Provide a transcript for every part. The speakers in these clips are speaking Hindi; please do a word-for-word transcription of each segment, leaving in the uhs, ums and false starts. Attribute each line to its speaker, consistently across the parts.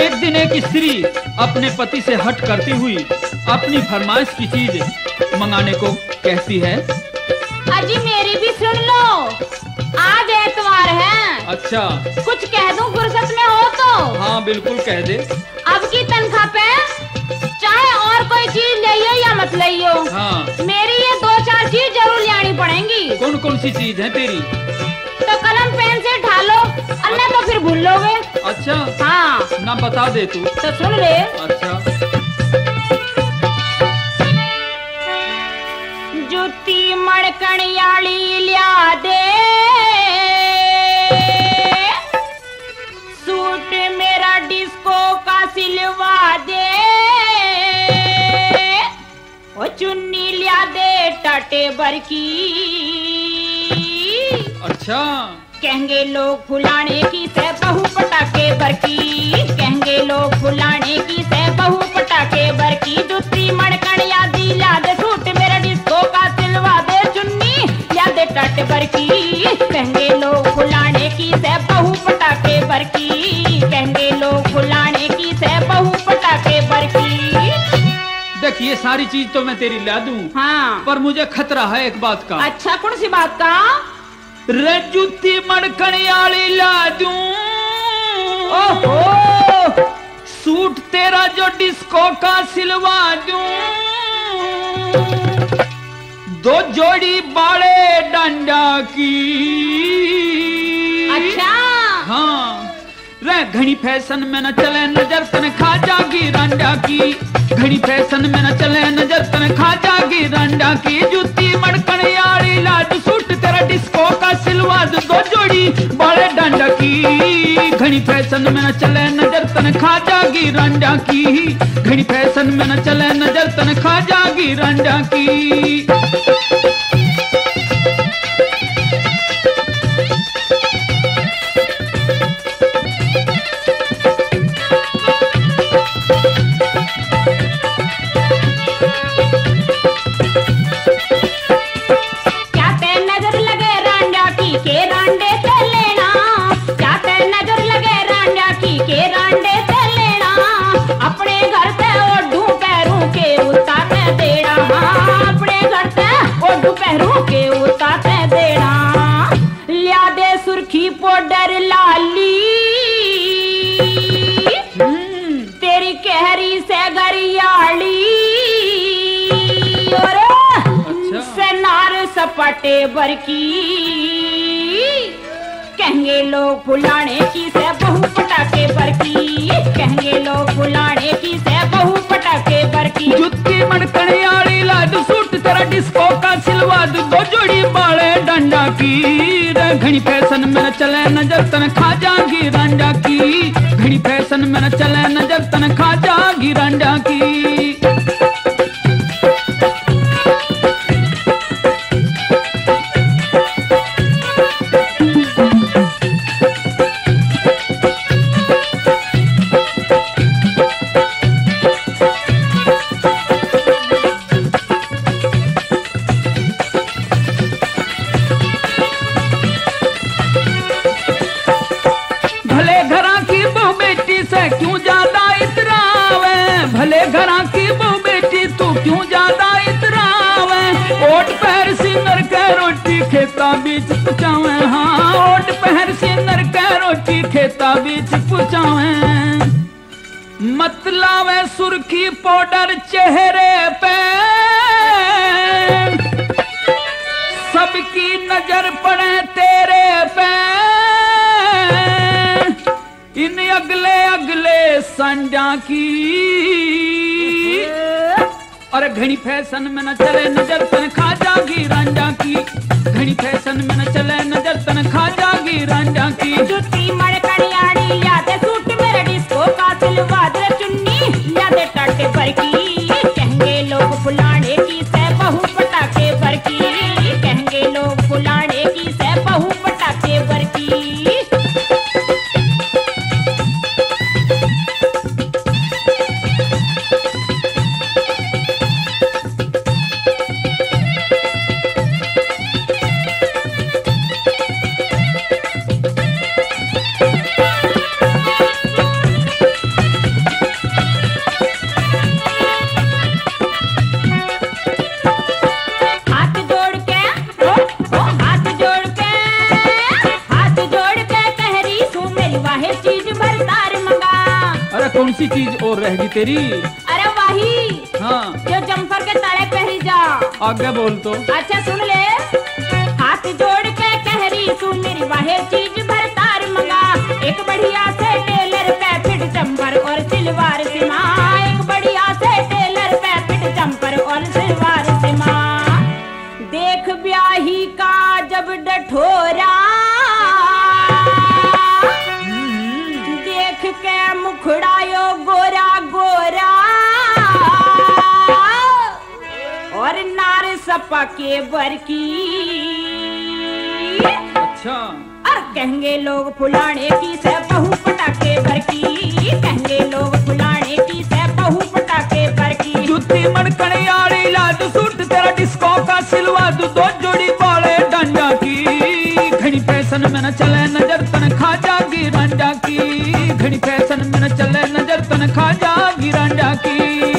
Speaker 1: एक दिन एक स्त्री अपने पति से हट करती हुई अपनी फरमाइश की चीज मंगाने को कहती है।
Speaker 2: अजी मेरी भी सुन लो, आज एतवार है।
Speaker 1: अच्छा,
Speaker 2: कुछ कह दूं फुर्सत में हो तो?
Speaker 1: हाँ बिल्कुल कह दे।
Speaker 2: अब की तनख्वाह पे चाहे और कोई चीज लियो या मत लियो,
Speaker 1: हाँ।
Speaker 2: मेरी ये दो चार चीज जरूर लानी पड़ेंगी।
Speaker 1: कौन कौन सी चीज है तेरी?
Speaker 2: तो कलम पेन से ढालो, अन्ना तो फिर भूल लोगे।
Speaker 1: अच्छा
Speaker 2: हाँ
Speaker 1: ना बता दे तू।
Speaker 2: तो सुन ले।
Speaker 1: अच्छा।
Speaker 2: जूती मड़कणियाली लिया दे, सूट मेरा डिस्को का सिलवा दे, ओ चुन्नी लिया दे टाटे भर की।
Speaker 1: अच्छा,
Speaker 2: कहेंगे लोग फुलाने की से बहू पटाके भर की, कहेंगे लोग फुलाने की से बहू पटाके भर की। जूती मड़कणिया दी ला दे, सूट मेरा डिस्को का सिलवा दे, चुन्नी ला दे टाटे भर की। कहेंगे लोग फुलाने की से बहू पटाके भर की, कहेंगे लोग फुलाने की से बहू पटाके भर की।
Speaker 1: देख ये सारी चीज तो मैं तेरी ला दूं,
Speaker 2: हाँ
Speaker 1: पर मुझे खतरा है एक बात का।
Speaker 2: अच्छा, कौन सी बात का?
Speaker 1: रे जूती मड़कणियाली ला दूं,
Speaker 2: ओहो,
Speaker 1: सूट तेरा जो डिस्को का सिलवा दूं, दो जोड़ी बाड़े डंडा की।
Speaker 2: अच्छा
Speaker 1: हाँ, रे घनी फैशन में न चले नजर तन खा जागी रंडा की, घनी फैशन में न चले नजर तन खा जागी रंडा की। जूती मड़कणियाली ला दूं, सूट तेरा डिस्को का सिलवा दूं, दो जोड़ी बाड़े डंडा की। घनी फैशन में न चले नजर तन खा जागी रंडा की, घनी फैशन में न चले नजर तन खा जागी रंडा की।
Speaker 2: के उतारे देना, लिया दे सुर्खी पाउडर लाली, तेरी कहरी से गरियाली, और सनार सपाटे भर की। कहेंगे लोग फुलाने की से बहू पटाके भर की, कहेंगे लोग फुलाने की से बहू पटाके भर की।
Speaker 1: जूती मड़कणियाली ला दूं, सूट तेरा डिस्को का सिलवा दूं, दो जोड़ी बाड़े डंडा की। रे घनी फैशन में न चले नजर तन खा जागी रंडा की, घनी फैशन में न चले नजर तन खा जागी रंडा की। भले घरा की बहू बेटी से क्यों ज्यादा इतरावे, भले घरा की बहू बेटी तू क्यों ज्यादा इतरावे। ओट पहर सिंगर के रोटी खेता बीच पुचावे, हाँ ओट पहर सिंगर के रोटी खेता बीच पुचावे। मत लावे सुर्खी पाउडर चेहरे पे, सबकी नजर पड़े तेरे पे। इन अगले अगले संडा की, और घनी फैशन में न चले नजर तन खा जागी रंडा की, घनी फैशन में न चले नजर तन खा जागी रंडा की।
Speaker 2: जूती मड़कणियाली लिया दे, सूट मेरा डिस्को का सिलवा दे, चुन्नी लिया दे टाटे भर की। कहेंगे लोग फुलाने की से बहू पटाके भर की, कहेंगे लोग फुलाने की से बहू पटाके भर की। वाहे चीज भरतार मंगा।
Speaker 1: अरे कौन सी चीज और रहेगी तेरी?
Speaker 2: अरे वही
Speaker 1: हाँ
Speaker 2: जो जम्फर के ताले पहरी जा।
Speaker 1: आगे बोल तो।
Speaker 2: अच्छा सुन ले, हाथ जोड़ के कह रही तू मेरी वाहे चीज भरतार मंगा। एक बढ़िया से टेलर पे फिट चंपर और सिलवार सिमा। एक बढ़िया से टेलर पे फिट चंपर और सिलवार सिमा। देख ब्याही का जब डठोरा, देख के मुखड़ायो गोरा गोरा। और नार सपा के बर की।
Speaker 1: अच्छा।
Speaker 2: और कहेंगे लोग फुलाने की से बहू पटाके भर की। कहेंगे लोग फुलाने की से बहू पटाके भर की।
Speaker 1: जूती मड़कन यारी लाद सूट तेरा डिस्को का सिलवा दू दो जोड़ी बाले डांडा की। घड़ी फैशन में न चले नजर तन खा जागी रांडा की। घड़ी फैशन में न चले नजर तन खा जागी रांडा की।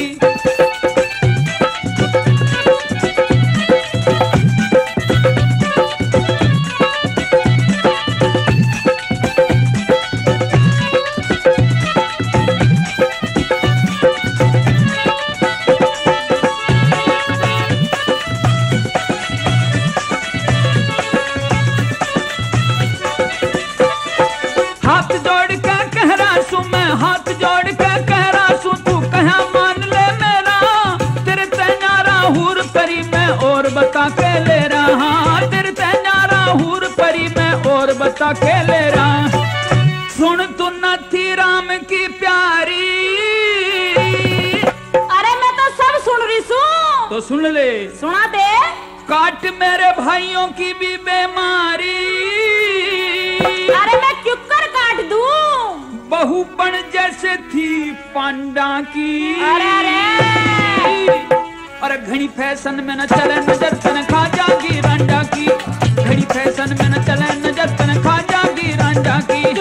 Speaker 1: हाथ जोड़ के कह रहा सू तू कहा मान ले मेरा। तेरे तैनारा हूर परी मैं और बता के ले रहा। तेरे तैनारा हूर परी मैं और बता के ले रहा। सुन तू न थी राम की प्यारी।
Speaker 2: अरे मैं तो सब सुन रही सू।
Speaker 1: तो सुन ले।
Speaker 2: सुना दे।
Speaker 1: काट मेरे भाइयों की भी बीमारी।
Speaker 2: अरे मैं क्यों कर काट दूं?
Speaker 1: बहुपन जैसे थी पांडा की।
Speaker 2: अरे अरे
Speaker 1: अरे घड़ी फैशन में न चले नजर तन खा जागी रांडा की। घड़ी फैशन में न चले नजर तन खा जागी रांडा की।